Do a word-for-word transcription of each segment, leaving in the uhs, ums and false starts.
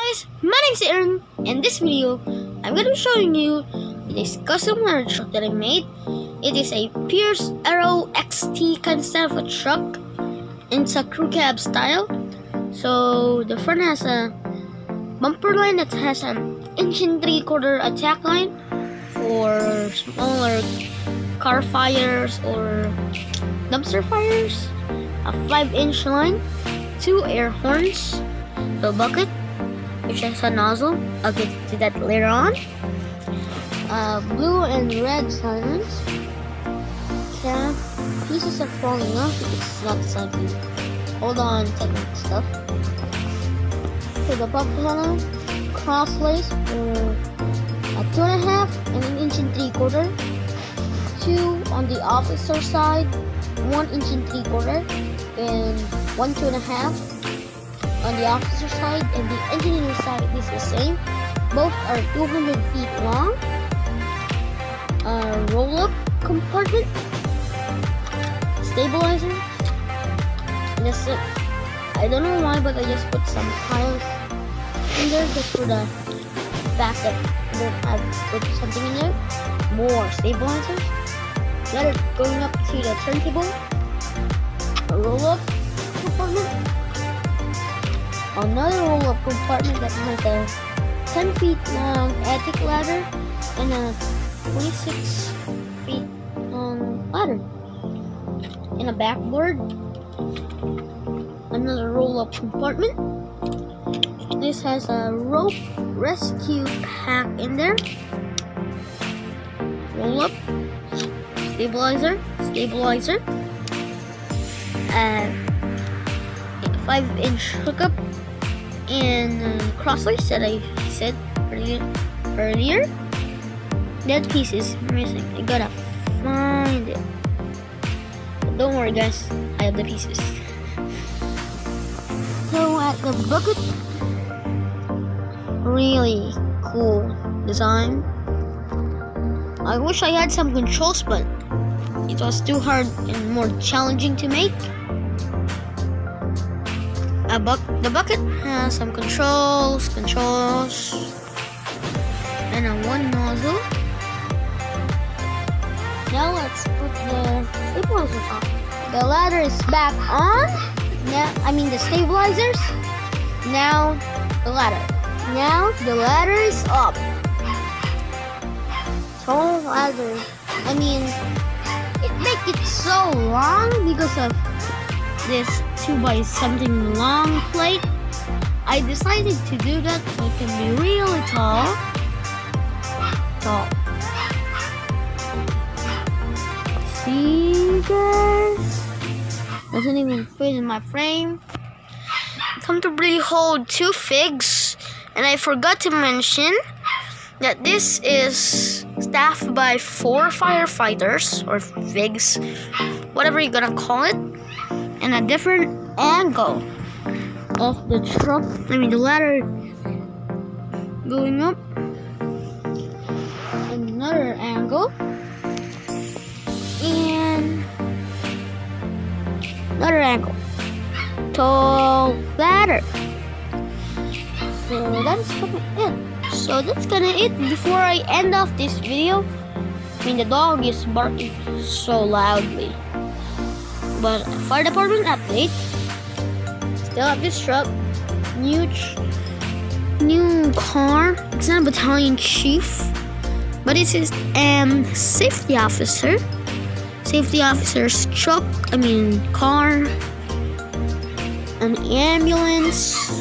guys, my name's Aaron. In this video, I'm going to be showing you this custom ladder truck that I made. It is a Pierce Arrow X T kind of style of a truck. It's a crew cab style. So the front has a bumper line that has an inch and three quarter attack line for smaller car fires or dumpster fires. A five inch line, two air horns, the bucket, which has a nozzle. I'll get to that later on. Uh, blue and red sirens. Yeah, pieces are falling off. It's not something. Hold on, technical stuff. So the buffalo crosslace for a two and a half and an inch and three quarter. Two on the officer side, one inch and three quarter, and one two and a half on the officer side, and the engineer side is the same. Both are two hundred feet long. A roll-up compartment, stabilizer. This, uh, I don't know why, but I just put some tiles in there just for the fact that I've put something in there. More stabilizers. Ladder going up to the turntable. A roll-up compartment. Another roll-up compartment that has a ten feet long attic ladder and a twenty-six feet long ladder. And a backboard. Another roll-up compartment. This has a rope rescue pack in there. Roll-up. Stabilizer. Stabilizer. And five inch hookup. And uh, crosslace that I said earlier. earlier. That piece is missing. I gotta find it. But don't worry, guys. I have the pieces. So at the bucket, really cool design. I wish I had some controls, but it was too hard and more challenging to make. A buck the bucket has some controls, controls, and a one nozzle. Now let's put the stabilizers on. The ladder is back on. Now, I mean the stabilizers. Now the ladder. Now the ladder is up. So ladder. I mean, it make it so long because of this two by something long plate. I decided to do that so it can be really tall. Tall. See, guys? Doesn't even fit in my frame. Comfortably hold two figs. And I forgot to mention that this is staffed by four firefighters or figs, whatever you're gonna call it, and a different angle of the truck. I mean the ladder going up. Another angle. And another angle. Tall ladder. So that's gonna it. So that's gonna it. Before I end off this video, I mean the dog is barking so loudly. But fire department update. Still have this truck. New, new car. It's not a battalion chief, but it is um safety officer. Safety officer's truck. I mean car. An ambulance.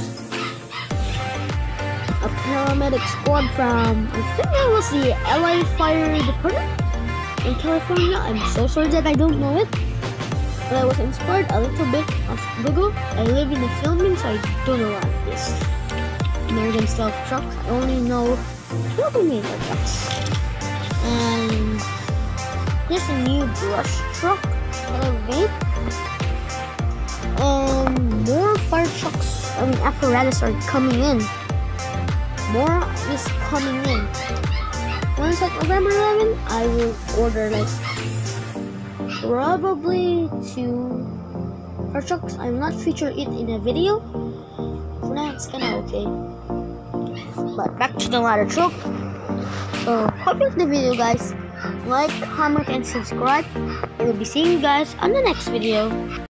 A paramedic squad from, I think that was the L A Fire Department in California. I'm so sorry that I don't know it, but I was inspired a little bit of Google. I live in the Philippines, so I don't know what this American style truck. I only know Philippine trucks. And here's a new brush truck that I made. And more fire trucks, I mean apparatus are coming in. More is coming in. Once at November eleventh, I will order like probably two fire trucks. I'm not featuring it in a video. For now, it's kinda okay. But back to the ladder truck. So hope you liked the video, guys. Like, comment, and subscribe. I will be seeing you guys on the next video.